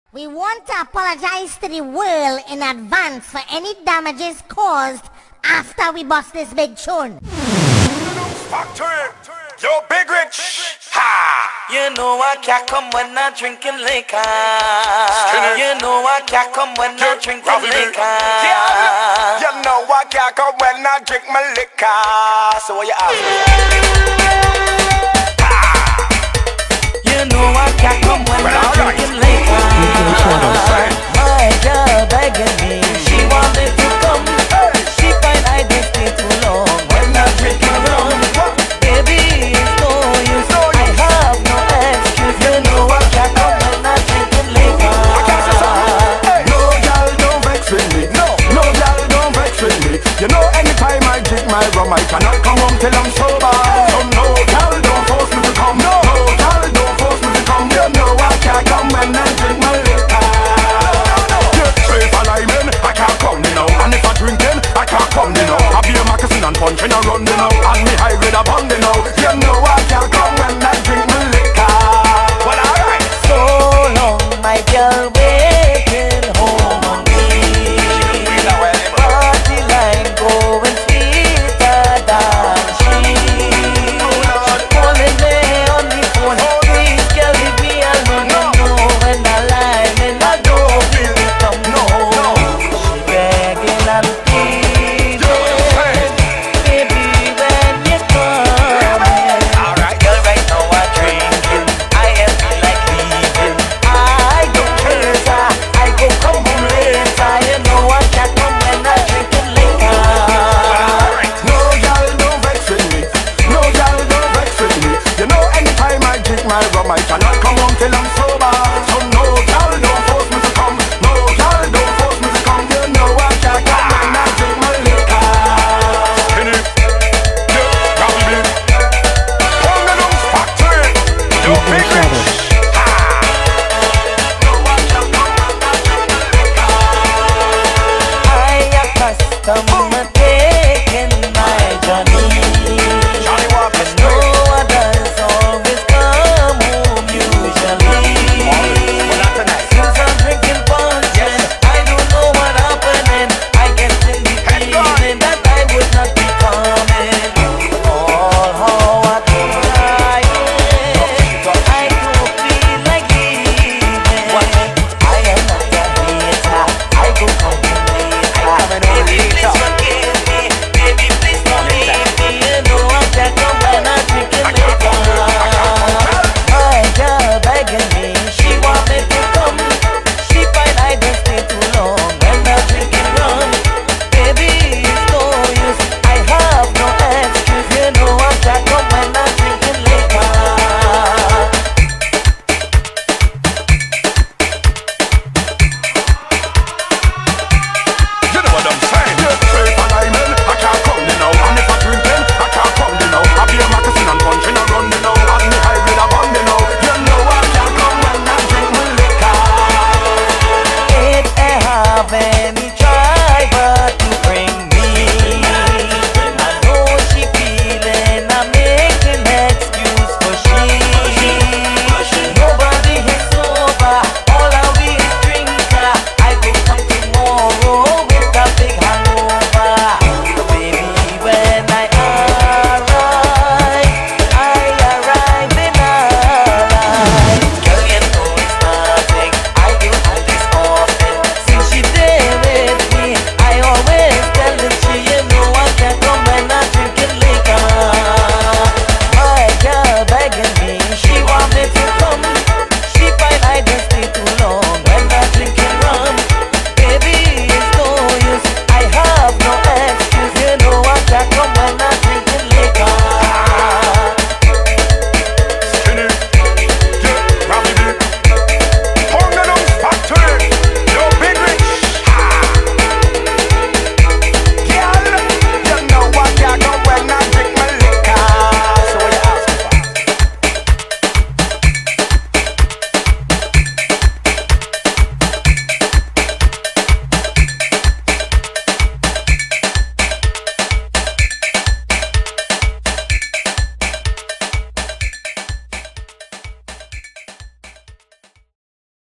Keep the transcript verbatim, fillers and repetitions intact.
We want to apologize to the world in advance for any damages caused after we bust this big tune. Factory, yo Big Rich, ha! You know I can't come when I'm drinking liquor. You know I can't come when I'm drinking liquor. Yeah, you know I can't come when I drink my liquor. So what you ask me? You know I can't come when I'm drinking liquor.